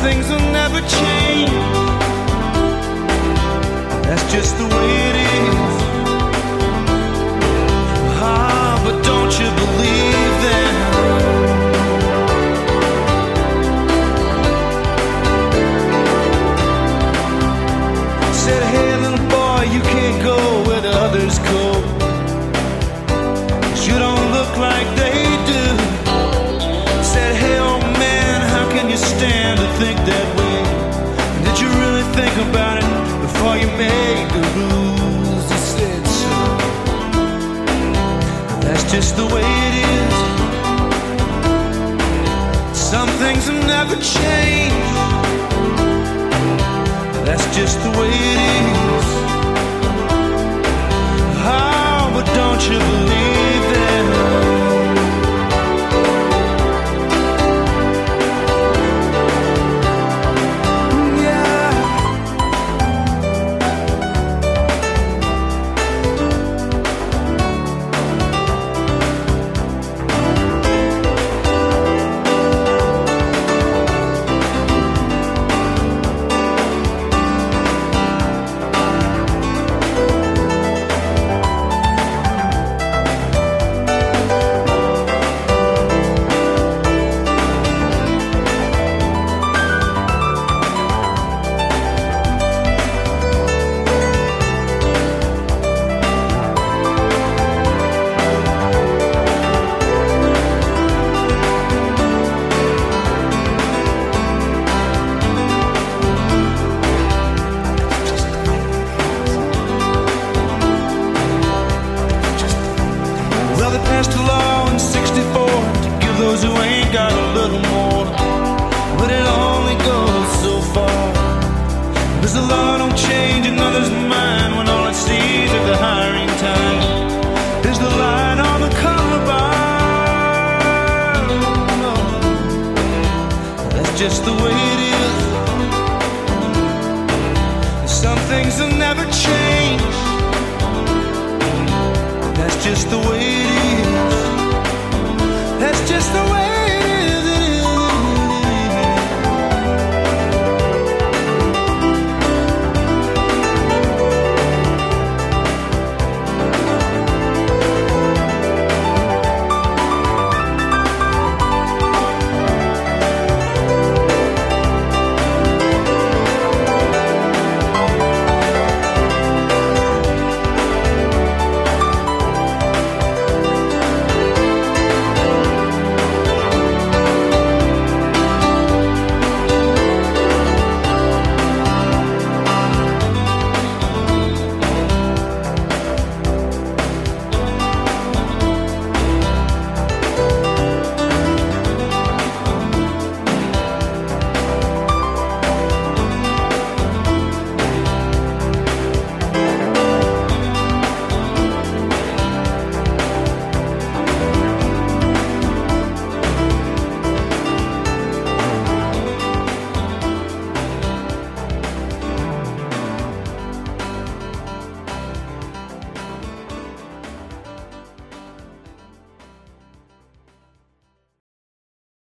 things will never change. That's just the way it is. Ah, but don't you believe them? Said, hey little boy, you can't go where the others go, 'cause you don't look like they do. Said, hey old man, how can you stand to think that way? Did you really think about it before you made the rules? He said so. That's just the way it is. Some things will never change. That's just the way it is. Oh, but don't you believe them? Passed a law in '64 to give those who ain't got a little more, but it only goes so far. Because the law don't change another's mind when all it sees at the hiring time is the line on the color bar. No, that's just the way it is. Some things will never change. That's just the way it is. That's just the way